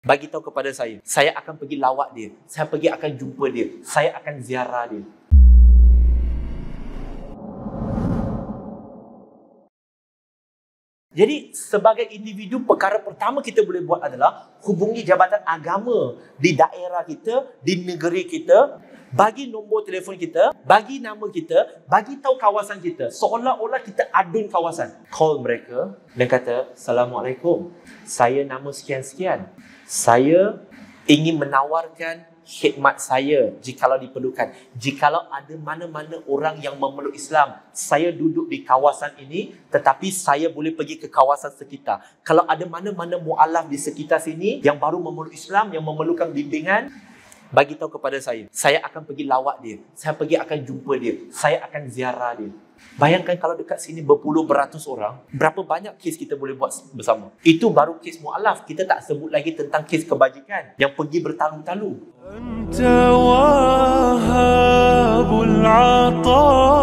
bagi tahu kepada saya akan pergi lawat dia, saya akan jumpa dia, saya akan ziarah dia. Jadi sebagai individu, perkara pertama kita boleh buat adalah hubungi jabatan agama di daerah kita, di negeri kita, bagi nombor telefon kita, bagi nama kita, bagi tahu kawasan kita, seolah-olah kita adun kawasan. Call mereka dan kata, Assalamualaikum, saya nama sekian-sekian, saya ingin menawarkan khidmat saya jikalau diperlukan. Jikalau ada mana-mana orang yang memeluk Islam, saya duduk di kawasan ini, tetapi saya boleh pergi ke kawasan sekitar. Kalau ada mana-mana mu'alaf di sekitar sini yang baru memeluk Islam, yang memerlukan bimbingan, bagi tahu kepada saya akan pergi lawat dia, saya akan jumpa dia, saya akan ziarah dia. Bayangkan kalau dekat sini berpuluh beratus orang, berapa banyak kes kita boleh buat bersama. Itu baru kes mu'alaf. Kita tak sebut lagi tentang kes kebajikan yang pergi bertalu-talu.